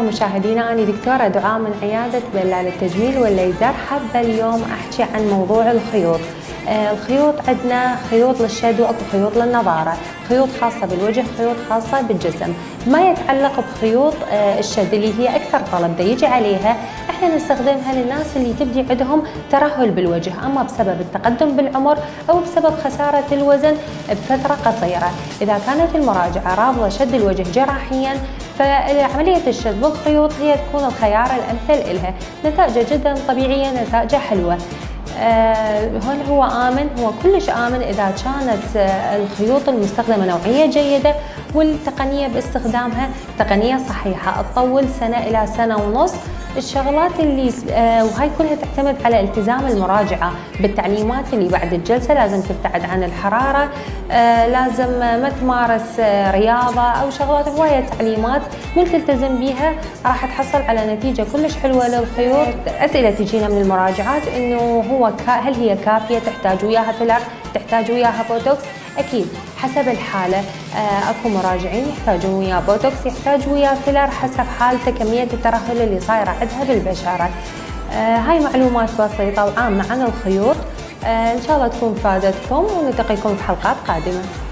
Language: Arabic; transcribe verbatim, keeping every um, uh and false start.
مشاهدينا، أنا دكتورة دعاء من عيادة بلال التجميل والليزر. حابة اليوم أحكي عن موضوع الخيوط. آه الخيوط عندنا خيوط للشد واكو خيوط للنضارة، خيوط خاصة بالوجه، خيوط خاصة بالجسم. ما يتعلق بخيوط آه الشد اللي هي أكثر طلب دا يجي عليها، احنا نستخدمها للناس اللي تبدي عندهم ترهل بالوجه، اما بسبب التقدم بالعمر او بسبب خسارة الوزن بفترة قصيرة. إذا كانت المراجعة رافضة شد الوجه جراحيا، فعملية الشد بالخيوط هي تكون الخيار الأمثل لها. نتائجه جدا طبيعية، نتائجه حلوة. آه هون هو آمن، هو كلش آمن إذا كانت آه الخيوط المستخدمة نوعية جيدة، والتقنية باستخدامها تقنية صحيحة تطول سنة إلى سنة ونص. الشغلات اللي آه وهي كلها تعتمد على التزام المراجعة بالتعليمات اللي بعد الجلسة. لازم تبتعد عن الحرارة، آه لازم ما تمارس آه رياضة أو شغلات هواية تعليمات، من تلتزم بيها راح تحصل على نتيجة كلش حلوة للخيوط. أسئلة تجينا من المراجعات إنه هو هل هي كافية، تحتاج وياها فيلر، تحتاج وياها بوتوكس؟ أكيد حسب الحالة. آه أكو مراجعين يحتاجون وياه بوتوكس، يحتاج وياه فيلر حسب حالته، كمية الترهل اللي صايرة عندها بالبشرة. آه هاي معلومات بسيطة وعامة عن الخيوط. آه إن شاء الله تكون فادتكم، ونلتقيكم في حلقات قادمة.